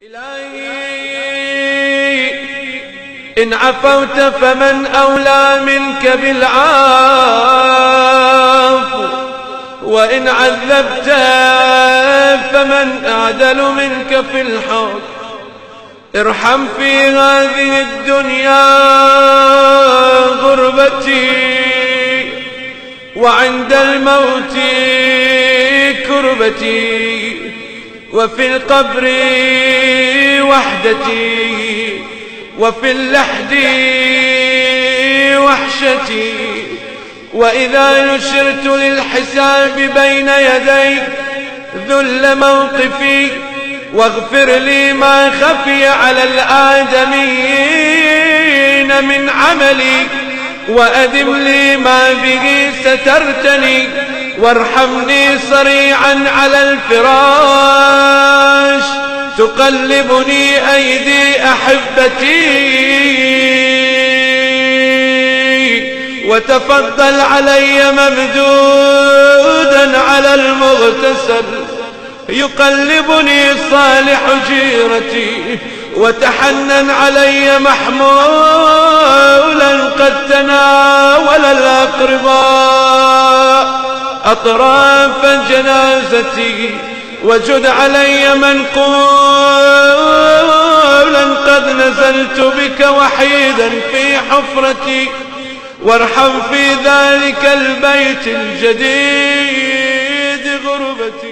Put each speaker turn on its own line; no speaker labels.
إلهي إن عفوت فمن أولى منك بالعفو، وإن عذبت فمن أعدل منك في الحق. ارحم في هذه الدنيا غربتي، وعند الموت كربتي، وفي القبر وحدتي، وفي اللحد وحشتي. وإذا نشرت للحساب بين يديك ذل موقفي، واغفر لي ما خفي على الآدمين من عملي، وأدم لي ما به سترتني، وارحمني صريعا على الفراش تقلبني أيدي أحبتي. وتفضل علي ممدودا على المغتسل يقلبني صالح جيرتي، وتحنن علي محمولا قد تناول الأقرباء أطراف جنازتي، وجد علي منقولا قد نزلت بك وحيدا في حفرتي، وارحم في ذلك البيت الجديد غربتي.